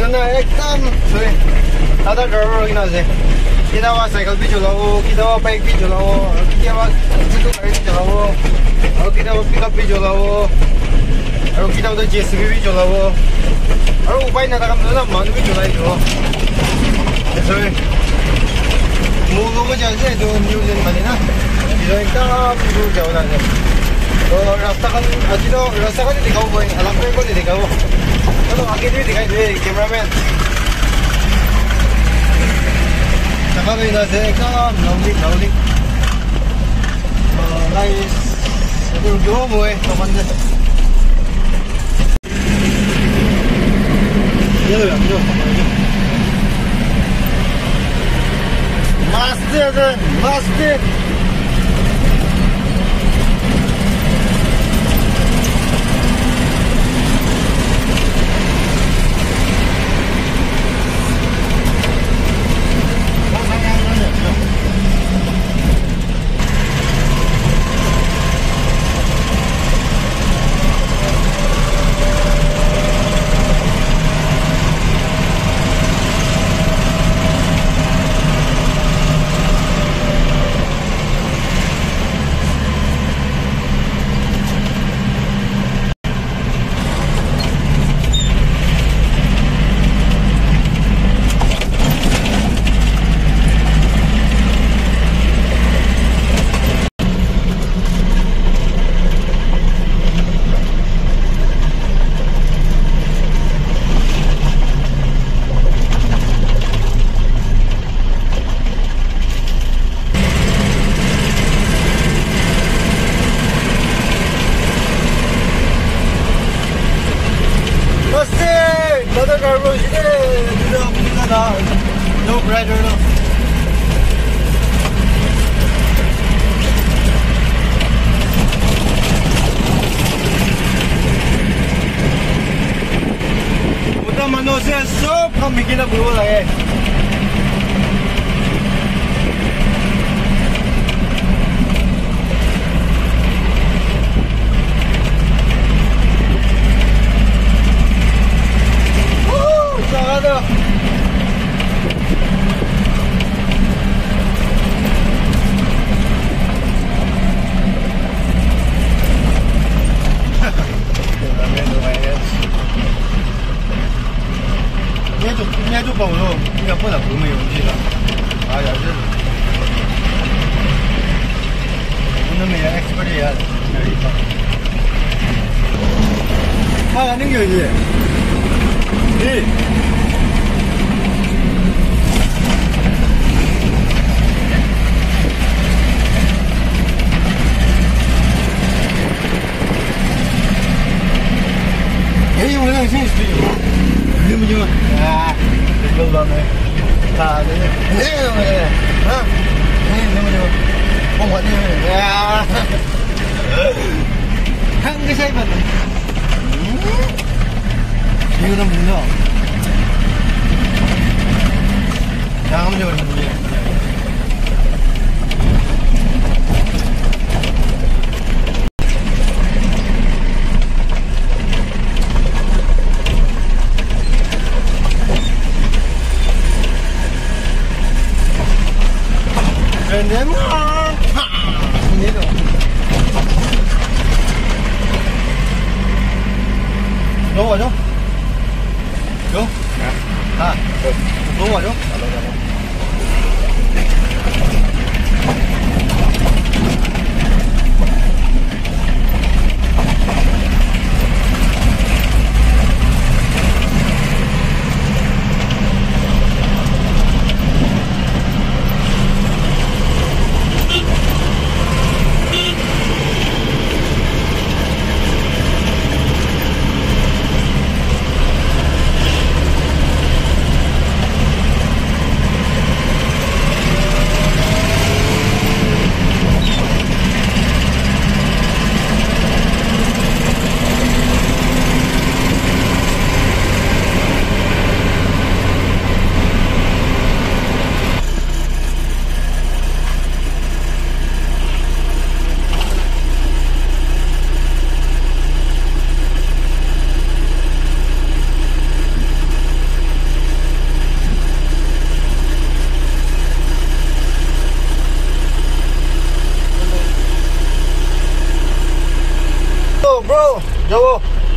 ना एकदम दादा ड्राइवर किन चाहिँ कि त साइकल भी चलाओ कि त बाइक भी चलाओ कि त गाड़ी भी चलाओ और कि त पिकअप भी चलाओ और कि त जेसीबी भी चलाओ और उपाय नथका बेला मानु भी चलाइदियो त्यसै मुलुकको चाहिँ त्यो न्युजिल्यान्ड भने ना यो एकदम दूर जाऊ ना तो रास्ता का नहीं दिखाओ कोई अलग को नहीं दिखाओ चलो आगे भी दिखाई दे कैमरामैन जगह भी ना से एकदम lovely nice itu dua boy teman deh ya lo yang dua masti no brighter no puta manusia सब हम बिकिना बुलबुल है应该就保罗，应该不能不没有气的。哎呀，这我们没有 expert 呀，那里头。啊，那个是，咦？哎，我那真是。Ini macam mana? Legal banget. Tak ada. Ini macam mana? Ha? Ini macam mana? Oh, buat ni. Ya. Hang ke saya pun. Ini orang benda. Jangan macam mana? Keren banget. Ini tu. Jom aja. Jom. Ha. Jom aja. जाओ